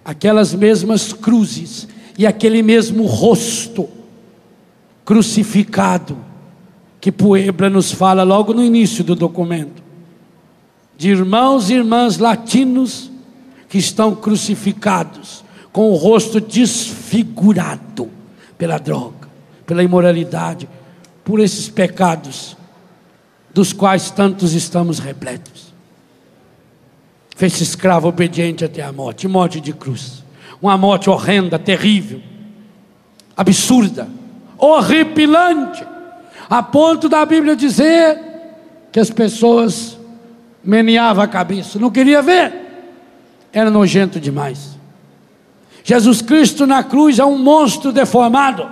aquelas mesmas cruzes e aquele mesmo rosto crucificado que Puebla nos fala logo no início do documento, de irmãos e irmãs latinos que estão crucificados, com o rosto desfigurado pela droga, pela imoralidade, por esses pecados dos quais tantos estamos repletos. Fez-se escravo obediente até a morte, morte de cruz, uma morte horrenda, terrível, absurda, horripilante, a ponto da Bíblia dizer que as pessoas meneavam a cabeça, não queria ver, era nojento demais. Jesus Cristo na cruz é um monstro deformado,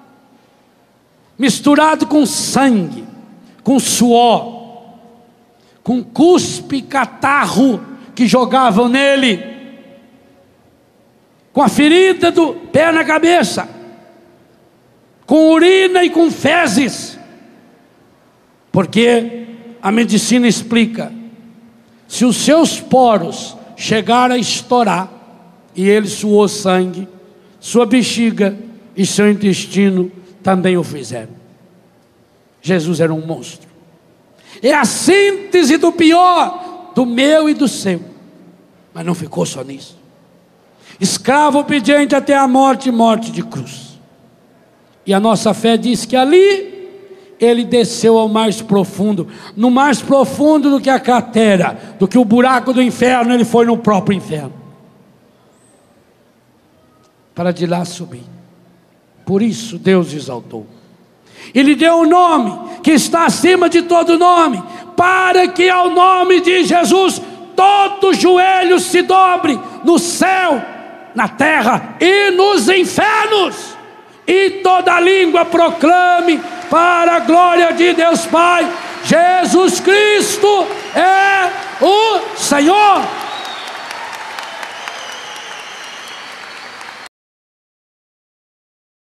misturado com sangue, com suor, com cuspe e catarro que jogavam nele, com a ferida do pé na cabeça, com urina e com fezes, porque a medicina explica, se os seus poros chegaram a estourar, e ele suou sangue, sua bexiga e seu intestino também o fizeram. Jesus era um monstro, é a síntese do pior, do meu e do seu, mas não ficou só nisso, escravo obediente até a morte, morte de cruz. E a nossa fé diz que ali ele desceu ao mais profundo, no mais profundo do que a cratera, do que o buraco do inferno, ele foi no próprio inferno, para de lá subir. Por isso Deus exaltou, Ele deu um nome que está acima de todo nome, para que ao nome de Jesus todo joelho se dobre, no céu, na terra e nos infernos, e toda língua proclame para a glória de Deus Pai, Jesus Cristo é o Senhor.